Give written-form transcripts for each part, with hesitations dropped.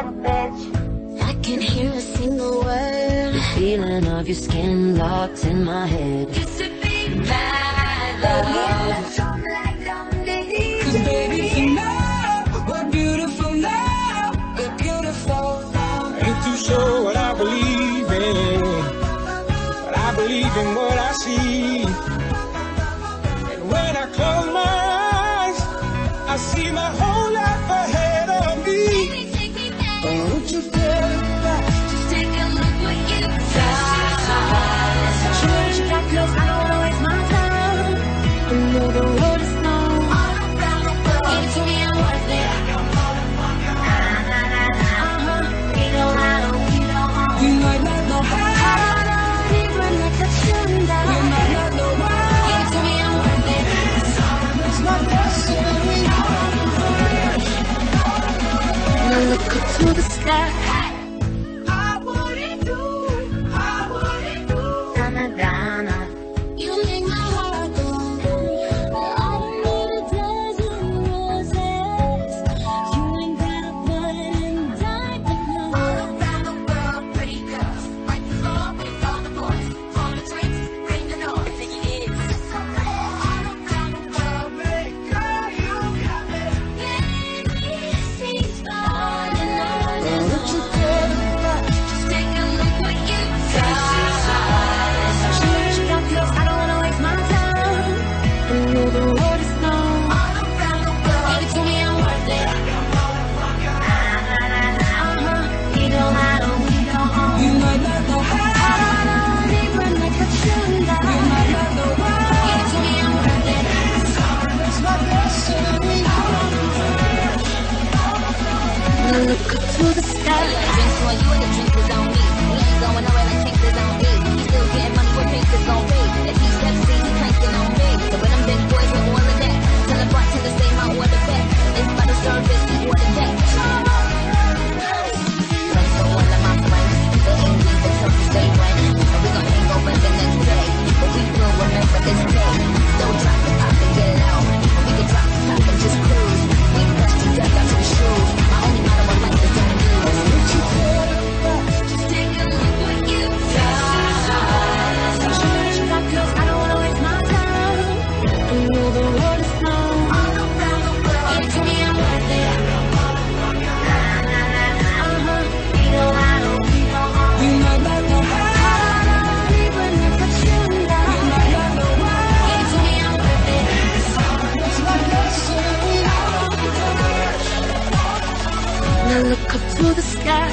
I can't hear a single word. The feeling of your skin locked in my head. Used to be my love. Cause baby tonight, we're beautiful now. We're beautiful now. Ain't too sure what I believe in, but I believe in what I see. And when I close my eyes, I see my whole life ahead of me. Baby, take me back. Won't you take me back? Just take a look what you've done. Change got close, I don't wanna waste my time. I know the road is long. Give it to me, I'm worth it. We don't have to, we don't own. You might not know how, Even like a tunda. you might not know why. Give it to me, I'm worth it. It's my destiny. Now look up to the sky. I wouldn't do. Donna, Donna. You make my heart go. I don't need a dozen roses. You ain't gotta put in diamond love. Around the world, pretty girls. Wipe the floor with all the boys. For the drinks, bring the noise. And it is. All around the world, pretty girl, you got me. She's falling on Won't his you own. take me back? Just take a look what you've done. Change got close, I don't wanna waste my time. I know the road is long. All around the world, Give it to me, I'm worth it. We don't have to, we don't own. You might not know how, Even like a tunda. you might not know why. Give it to me, I'm worth it. It's my destiny. Now look up to the sky. drinks on you and the drinks is on me. We ain't going nowhere like Tinks is on me. He still getting money with Pinks is on me. If he steps in, he cranking on me. So when them big boys with all of that, tell the bartender say my order back. It's by the service, he ordered that. Some for one of my friends, they ain't leaving till the stay right. And we gon' hang over the next day. But we will remember this day. Don't drop the pop and get low. We can drop the top and just cruise. We crush the death out to the shoes. My only motto in life is don't lose. Just take a look what you've done. Change got close, I don't wanna waste my time. I know the road is long. All around the world, Give it to me, I'm worth it. We don't have to, we don't own. You might not know how, Even like a tunda. you might not know why. Give it to me, I'm worth it. It's my destiny. Now look up to the sky.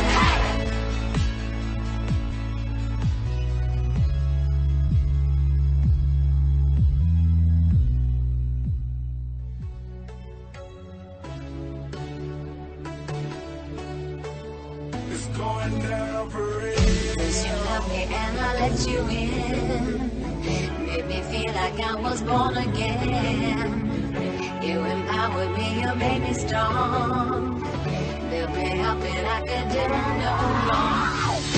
It's going down for real. Cause you love me and I let you in. Made me feel like I was born again. You empowered me, you made me strong. There'll be helping I could do no wrong.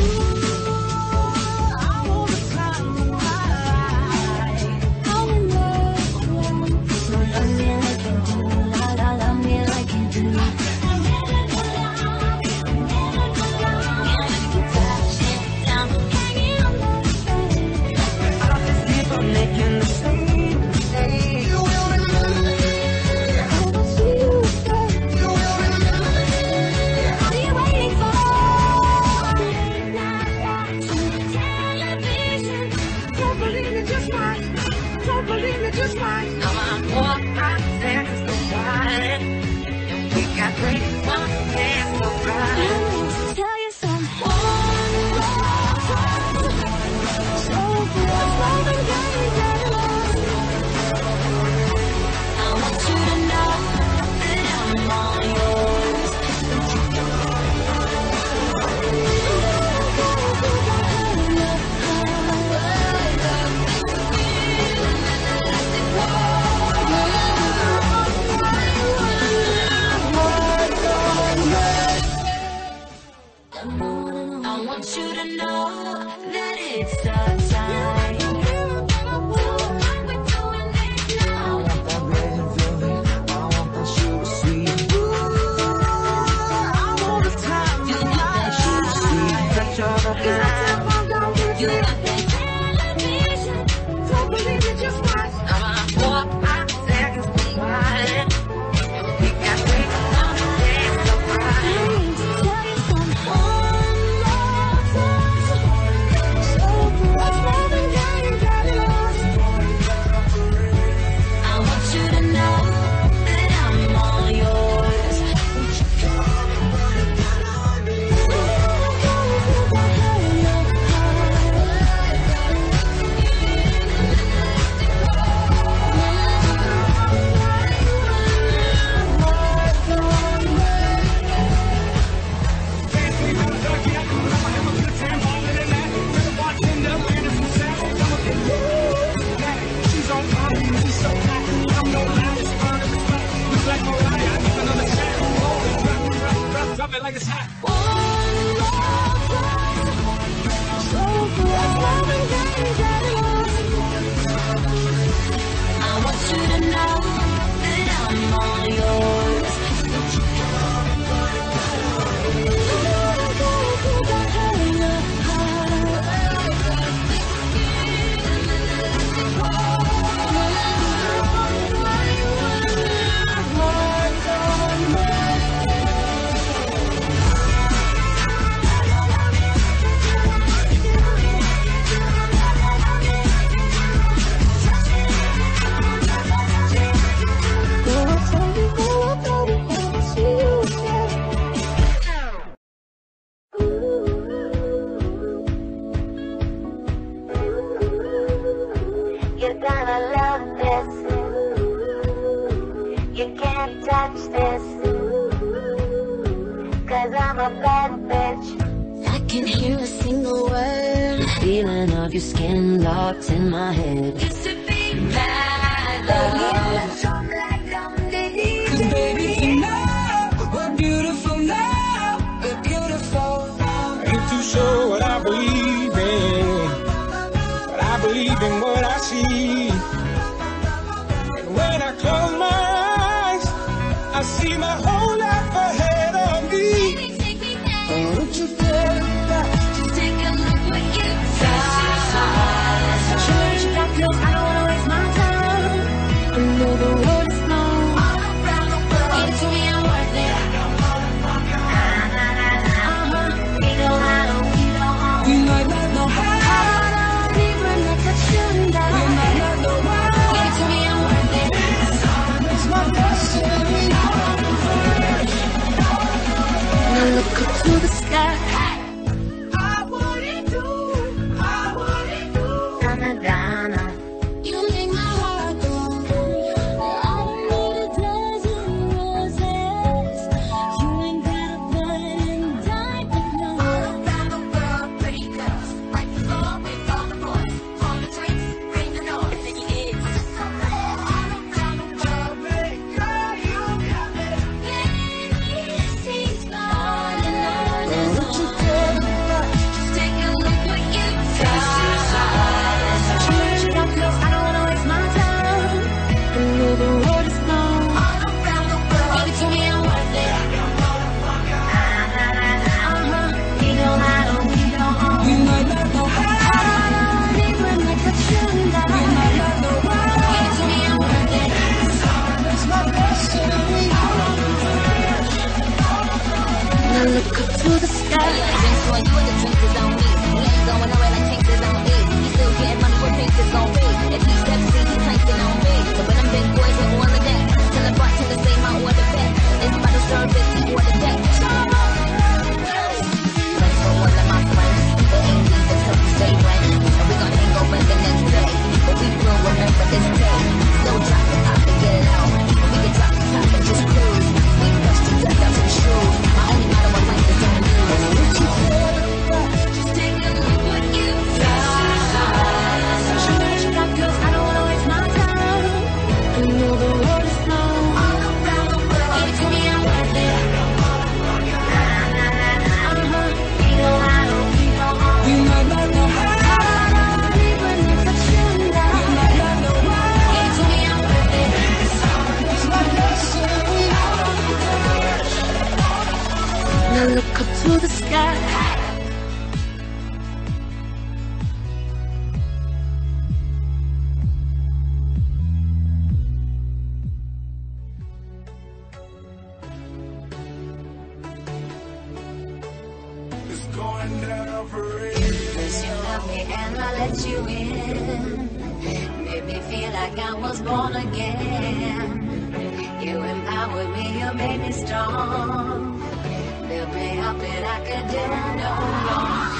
I wanna climb high. I'm in love. So love me like you do. Love me like you do. Making the same mistake. You will remember. I will see you again. You will remember. What are you waiting for? Late night watching television. Don't believe me, just watch. Don't believe me, just watch. Now I'm walking past the side. And we got great fun and no pride. I need to tell you something. So good, love and guidance. I want you to know that I'm all yours. I want you to know that it's the time. I want that red velvet. I want that sugar sweet. Ooh, I wanna time each other. You got that television, don't believe it, just watch. 4, 5 seconds, be quiet. We got things on the dance, so right. I need to tell you something one more time. So what's more than that you got lost? I want you to know that I'm all yours. Drop it like it's hot. I want you to know that I'm all yours. You're gonna love this. You can't touch this. 'Cause I'm a bad bitch. I can hear a single word. The feeling of your skin locked in my head. Used to be bad love. Cause baby, tonight, we're beautiful now. We're beautiful now. Ain't too sure what I believe in, but I believe in what I see. And when I close my eyes, I see my whole life ahead of me. Don't you dare Just take a look what you've done. Change that clothes, I don't wanna waste my time. I know the road is long. Give it to me, I'm worth it. We know how, we know how. You might not know how, Even if I shouldn't die. you might not know why. Give it to me, I'm worth it. It's my destiny. Now look up to the sky. Donna. You make my heart go. I don't need a dozen roses. You ain't got a button, diamond, no. All around the world, pretty girls. Like the floor with all the boys. All the drinks, bring the noise. And you get so bad. All around the world, pretty girl, you got me. Baby, she's falling on Don't us. you dare Just take a look what you've done. Change that clothes, I don't wanna waste my time. I know the road is long. All around the world. Give it to me, I'm worth it. We know how, we know how. you might not know how, Even if I shouldn't you die. might not know why. Give it to me, I'm worth it. It's my destiny. Now look up to the sky. Drinks on you and the drinks is on me. We ain't going nowhere like Tinks is on me. He still getting money with Pinks is gon' be. If he's Pepsi, he tanking on me. So when them big boys hit on the deck, tell the bartender say my order back. It's bottle service, he order that. Thanks for all of my friends. They ain't leaving till we stay right. And we gon' hang over the next day. But we will remember this day. Still drop the top and get it out. And we can drop the top and just cruise. We rush to death out to the shoes. My only motto in life is don't lose. Just take a look what you've done. Change that clothes, I don't wanna waste my time. I know the road is long. All around the world. Give it to me, I'm worth it. We know how, we know how. You might not know how, Even if I shouldn't die. you might not know why. Give it to me, I'm worth it. It's my destiny. Now look up to the sky. First you love me and I let you in. Made me feel like I was born again. You empowered me, you made me strong. Built me up and I could do no wrong.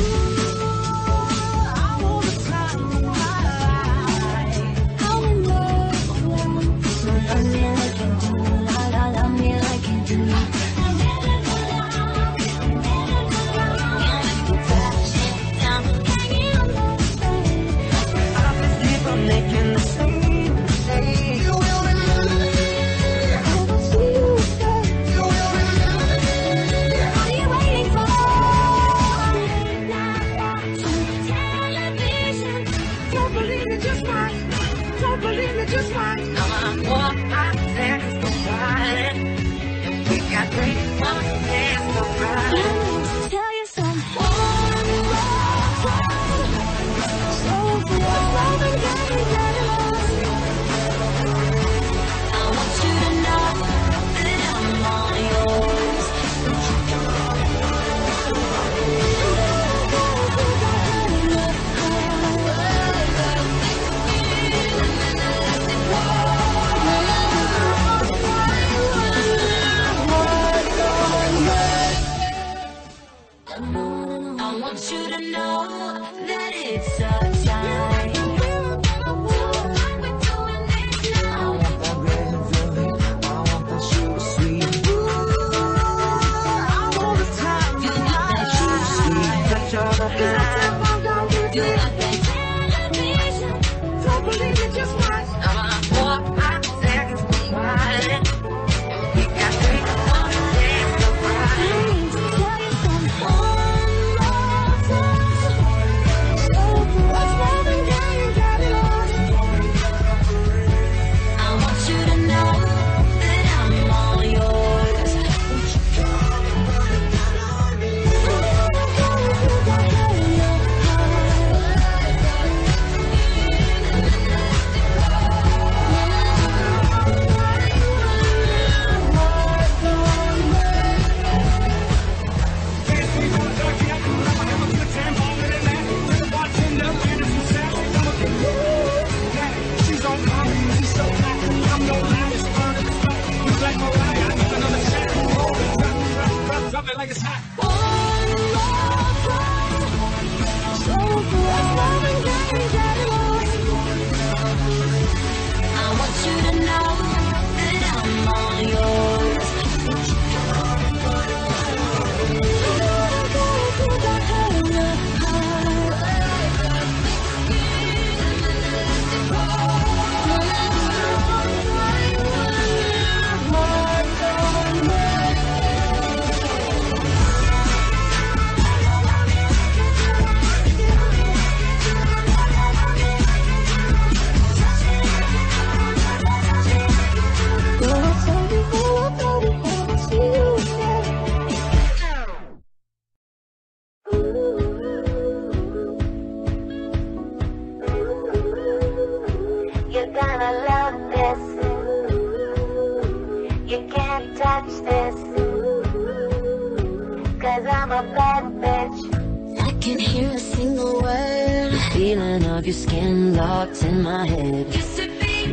Your skin locked in my head. Used to be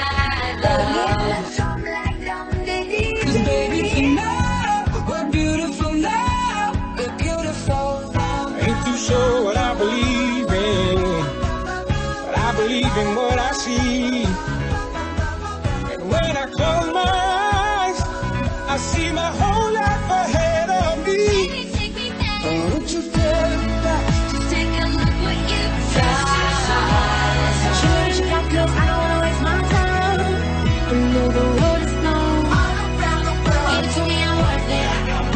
bad love. Cause baby tonight, we're beautiful now. We're beautiful now. Ain't too sure what I believe in, but I believe in what I see. And when I close my eyes, I see my whole life ahead of me. Baby, take me back. Don't you dare look back. Just take a look what you've done. Change got close, I don't wanna waste my time. I know the road is long. Give it to me, I'm worth it.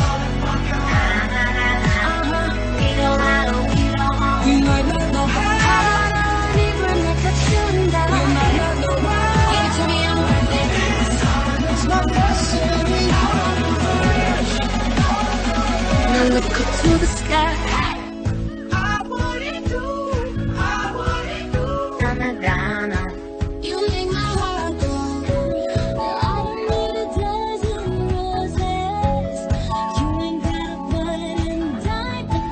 We don't matter, we don't own. We might not know how. Even if it's shooting down. We might not know why. Give it to me, I'm worth it. It's my destiny. Now look up to the sky. You make my heart go. I don't need a dozen roses. You ain't gotta put in dime to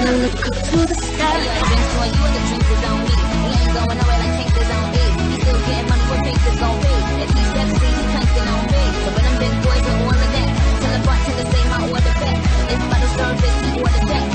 look up to the sky. Drinks on you and the drinks is on me. We ain't going nowhere like Tank is on me. He still getting money with Pink is gon' pay. If he's Pepsi, he clanking on me. So when them big boys are all of that, tell the bartender say my order back. If bottle service, he order that.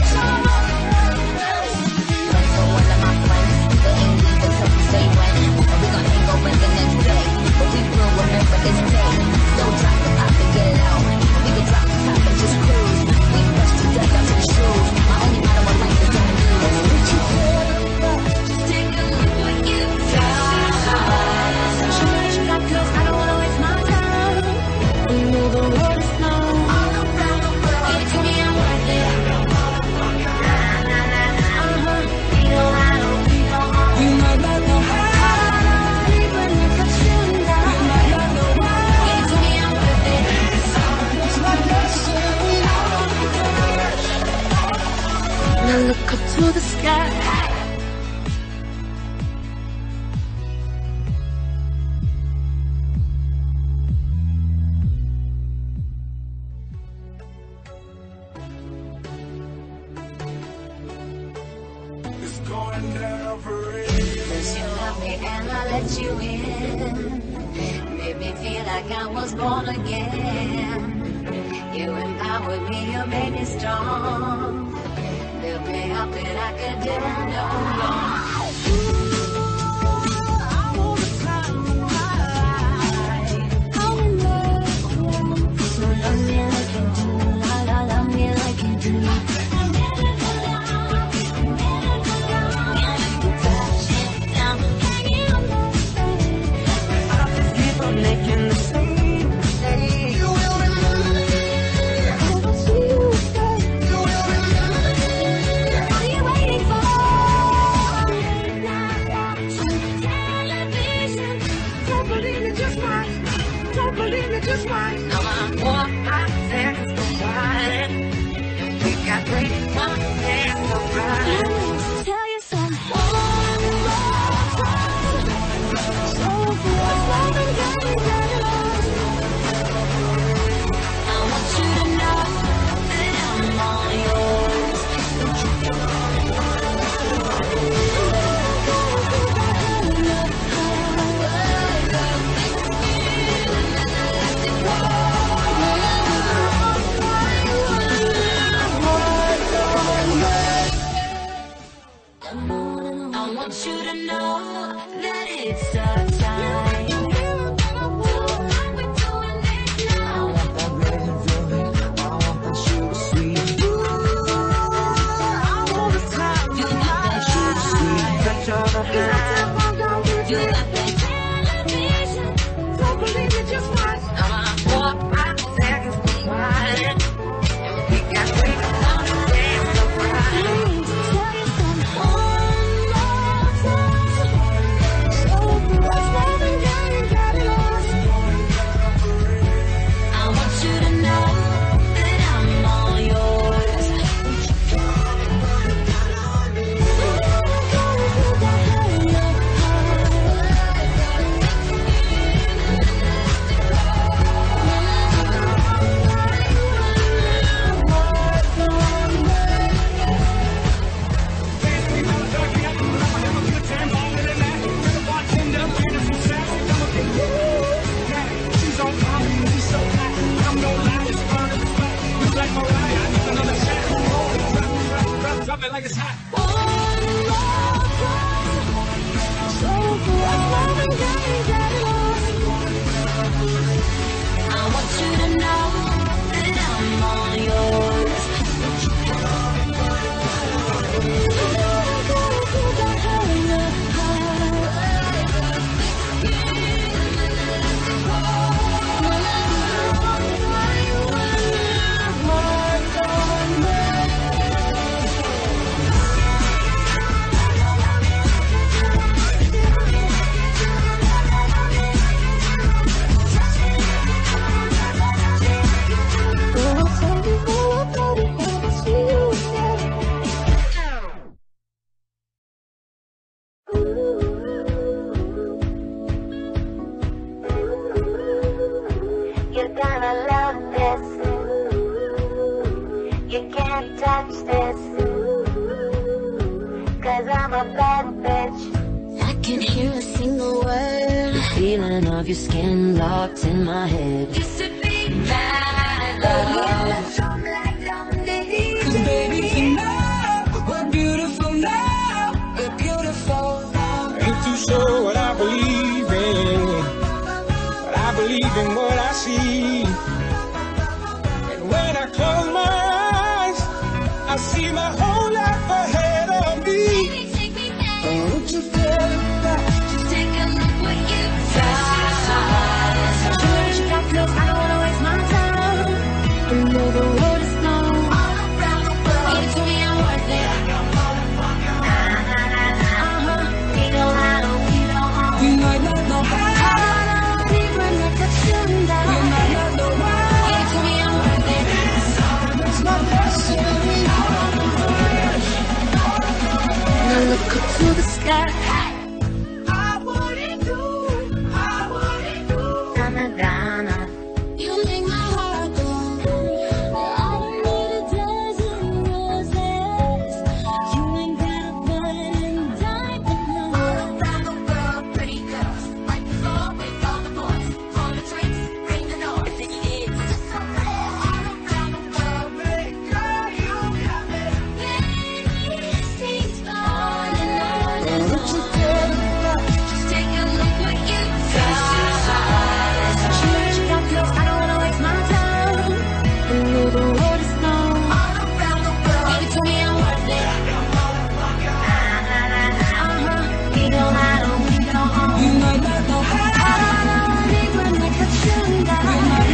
So one of my friends, they ain't leave until we say when. And we gon' hang over the next day. But we will remember this day. So drop the pop and get low. We can drop the top and just cruise. We brush the dirt out your shoes. My only motto in life is don't lose. Just take a look what you've done. Show what you got, 'cause I don't wanna waste my time. I know the road is long. All around the world, give it to me, I'm worth it. We might not know how, even if it's true now. We might not know why. Give it to me, I'm worth it. It's my destiny. Now look up to the sky. It's going down for real. Cause you love me and I let you in. Made me feel like I was born again. You empowered me, you made me strong. Built me up that I could do no wrong. So love me like you do, love me like you do. Making the same mistake. You will remember me. I will see you again. You will remember me. What are you waiting for? Television. Don't believe me, just watch. Don't believe me, just watch. Now I'm 4-5 seconds to watch. We got great fun and no pride. Let me tell you something. One more time. So good, love and getting lost. I want you to know that I'm all yours. I want you to know that it's our time. You got that television. Don't believe it, just watch. Now I'm 4-5 seconds to watch. We got great fun and no pride. Let me tell you something. One more time. So good, love and getting lost. I want you to know that I'm all yours. She's on fire, she's so hot. I'm no lie, it's fun, it's fun. You like Mariah, I need another shot. Drop it like it's hot. One more time. So good, love and getting lost. I want you to know that I'm all yours. a bad bitch. I can't hear a single word. The feeling of your skin locked in my head. Used to be mad love. Cause baby, tonight we're beautiful now. We're beautiful now. Ain't too sure what I believe in, but I believe in what I see. And when I close my eyes, I see my whole life ahead of me. Baby, take me back. Won't you feel that? Just take a look what you've done. Show what you got, 'cause I don't wanna waste my time. I know the road is long. Give it to me, I'm worth it. We know how to, we know how. We might not know how. Even like a tune We might not know why. Give it to me, I'm worth it. It's not necessary. Now look up to the sky.